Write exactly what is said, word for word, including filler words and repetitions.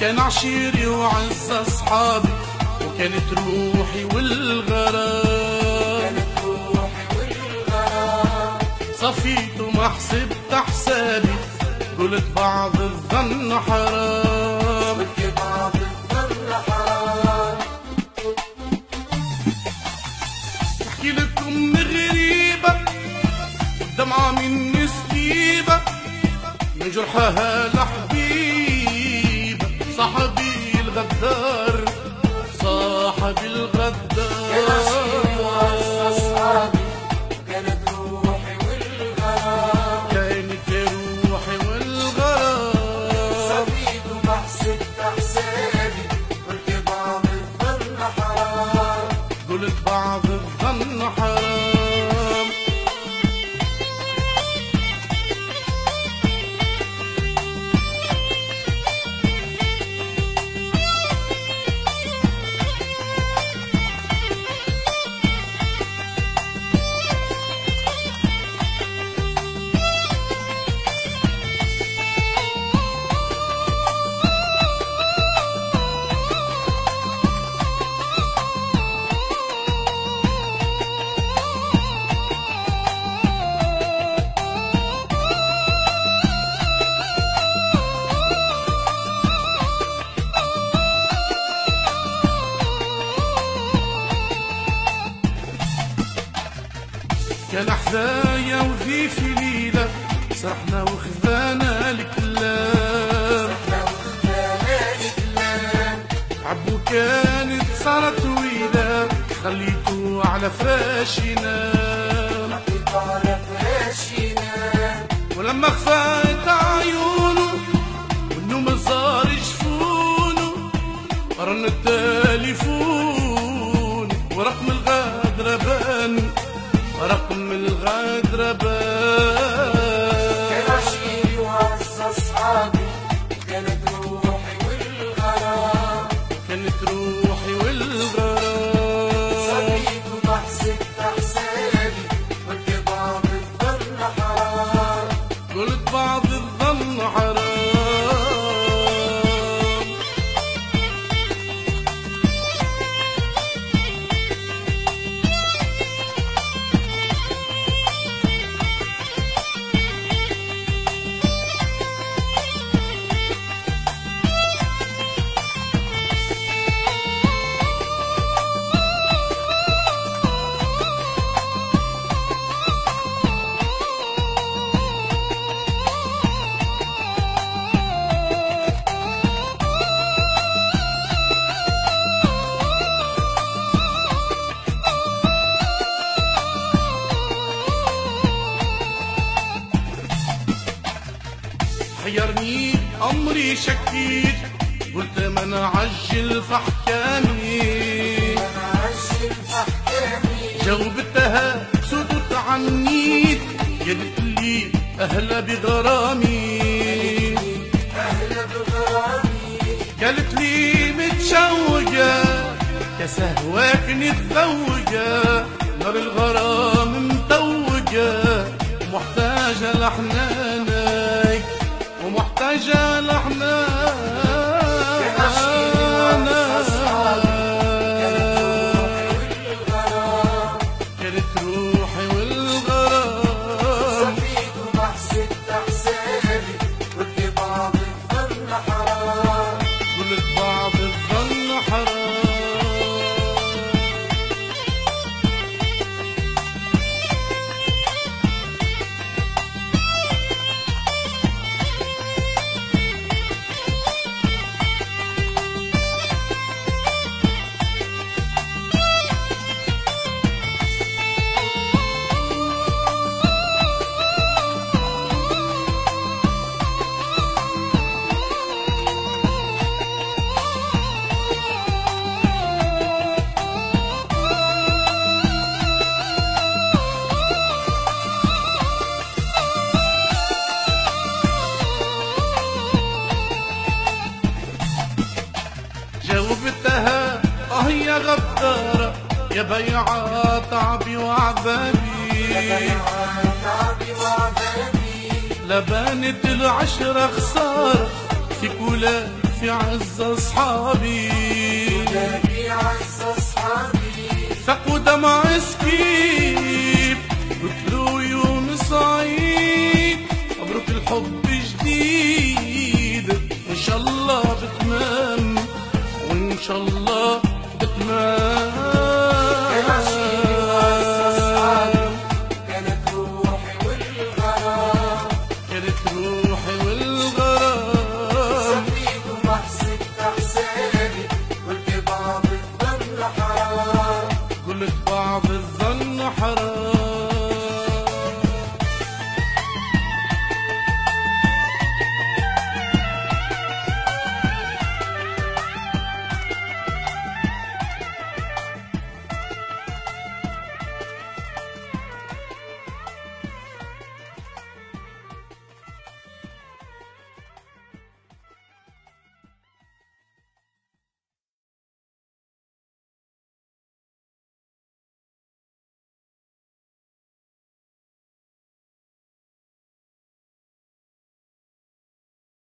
كان عشيري وعز اصحابي، وكانت روحي والغرام، كانت روحي والغرام. صفيت وما حسبت حسابي، قلت بعض الظن حرام، قلت بعض الظن حرام. احكي لكم غريبة دمعة مني سكيبة، من جرحها لحبيبة صاحبي الغدار، صاحبي الغدار. كان عشيري وعز أصحابي، كانت روحي والغرام، كانت روحي والغرام. صفيت وما حسبت حسابي، قلت بعض الظن حرام، قلت بعض الظن حرام. كان حذايا وفي في ليلة سرحنا وخذانا الكلام، عبو كانت صارت طويلة، خليته على فراشي ينام، ولما خفات عيونه والنوم صار جفونه، رن التليفون ورقم الغادرة بان، رقم الغادرة بان. كان عشيري وعز أصحابي، كانت روحي والغرام، كانت روحي والغرام. صفيت وما حسبت حسابي، قلت بعض الظن حرام، قلت بعض الظن حرام. حيرني أمري شكيت، قلت ما نعجل في أحكامي، جاوبتها بصوت عنيت، قالت لي أهلا بغرامي، قالت لي متشوقة كسهواك نتزوجة، نار الغرام متوجة، ومحتاجة لحنانك ومحتاجة لحنانك. كانت روحي والغرام، صفيت وما حسبت حسابي، قلت بعض الظن حرام، قلت بعض الظن حرام. جاوبتها اه يا غدارة يا بيعة تعبي وعذابي، لبانت العشرة خسارة، فيك ولا في عز اصحابي تلاقي عز اصحابي سقوا دمع سكيب قتلوا يونس عيد مبروك الحب جديد ان شاء الله بتمام وان شاء الله